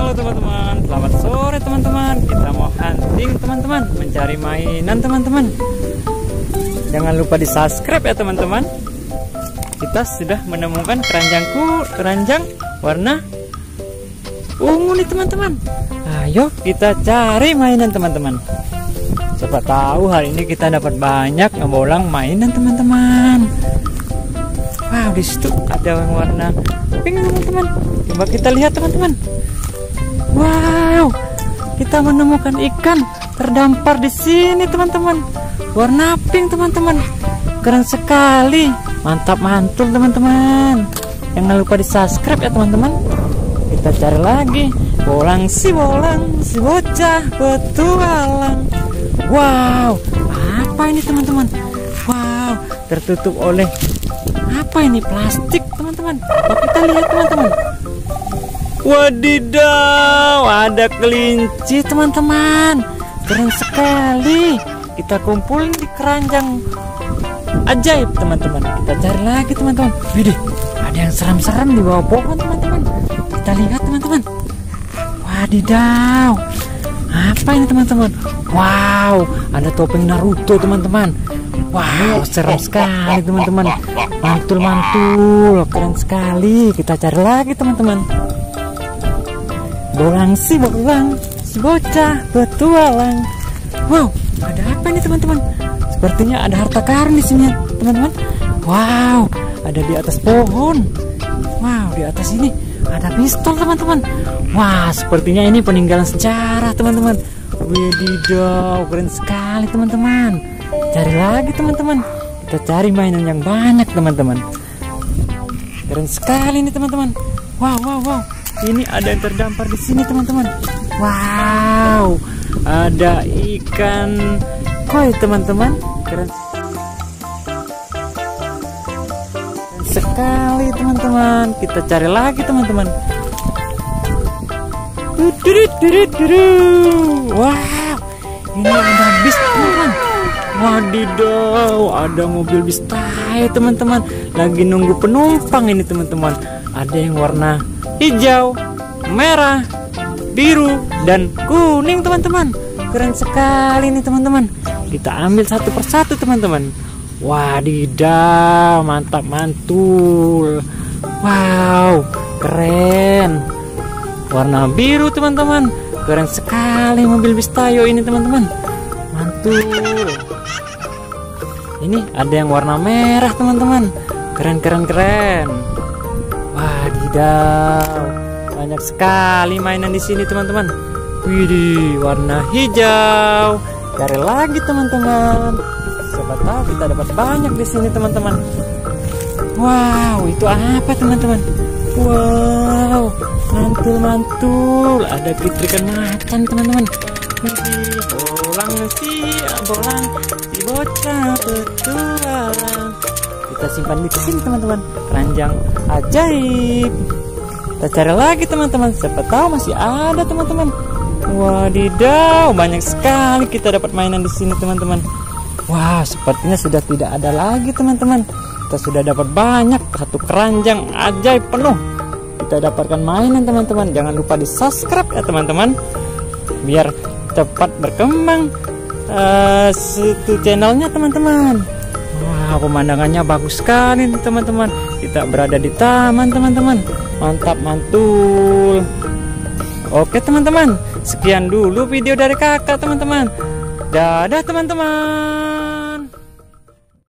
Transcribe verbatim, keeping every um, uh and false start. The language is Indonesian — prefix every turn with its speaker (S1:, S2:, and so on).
S1: Halo teman-teman, selamat sore teman-teman. Kita mau hunting teman-teman, mencari mainan teman-teman. Jangan lupa di subscribe ya teman-teman. Kita sudah menemukan keranjangku, keranjang warna ungu nih teman-teman. Ayo kita cari mainan teman-teman. Siapa tahu hari ini kita dapat banyak ngebolang mainan teman-teman. Wow, di situ ada yang warna pink teman-teman. Coba kita lihat teman-teman. Wow, kita menemukan ikan terdampar di sini teman-teman. Warna pink teman-teman. Keren sekali. Mantap mantul teman-teman. Jangan lupa di subscribe ya teman-teman. Kita cari lagi. Bolang si bolang, si bocah petualang. Wow, apa ini teman-teman? Wow, tertutup oleh apa ini, plastik teman-teman. Kita lihat teman-teman. Wadidaw, ada kelinci teman-teman. Keren sekali. Kita kumpulin di keranjang ajaib teman-teman. Kita cari lagi teman-teman. Widih, ada yang seram-seram di bawah pohon teman-teman. Kita lihat teman-teman. Wadidaw, apa ini teman-teman? Wow, ada topeng Naruto teman-teman. Wow, seram sekali teman-teman. Mantul-mantul, keren sekali. Kita cari lagi teman-teman. Bolang si bolang, si bocah petualang. Wow, ada apa ini teman-teman? Sepertinya ada harta karun di sini teman-teman. Wow, ada di atas pohon. Wow, di atas ini ada pistol teman-teman. Wah, sepertinya ini peninggalan sejarah teman-teman. Wadidaw, keren sekali teman-teman. Cari lagi teman-teman. Kita cari mainan yang banyak teman-teman. Keren sekali ini teman-teman. Wow, wow, wow. Ini ada yang terdampar di sini teman-teman. Wow, ada ikan koi teman-teman. Keren sekali teman-teman. Kita cari lagi teman-teman. Wow, ini ada bis teman-teman. Wadidaw, ada mobil bis Thai teman-teman. Lagi nunggu penumpang ini teman-teman. Ada yang warna hijau, merah, biru, dan kuning teman-teman. Keren sekali nih teman-teman. Kita ambil satu persatu teman-teman. Wadidaw, mantap mantul. Wow, keren. Warna biru teman-teman. Keren sekali mobil bis Tayo ini teman-teman. Mantul. Ini ada yang warna merah teman-teman. Keren keren keren. Wadidaw, banyak sekali mainan di sini teman-teman. Widih, warna hijau. Cari lagi teman-teman. Siapa tahu kita dapat banyak di sini teman-teman. Wow, itu apa teman-teman? Wow, mantul-mantul. Ada kitrikan macan teman-teman. Widih, bolang si bolang si bocah petualang. Kita simpan di sini teman-teman. Keranjang ajaib. Kita cari lagi teman-teman. Siapa tahu masih ada teman-teman. Wadidaw, banyak sekali kita dapat mainan di sini teman-teman. Wah, sepertinya sudah tidak ada lagi teman-teman. Kita sudah dapat banyak, satu keranjang ajaib penuh. Kita dapatkan mainan teman-teman. Jangan lupa di subscribe ya teman-teman, biar cepat berkembang uh, satu channelnya teman-teman. Wah, pemandangannya bagus sekali teman-teman. Kita berada di taman teman-teman. Mantap mantul. Oke teman-teman, sekian dulu video dari kakak teman-teman. Dadah teman-teman.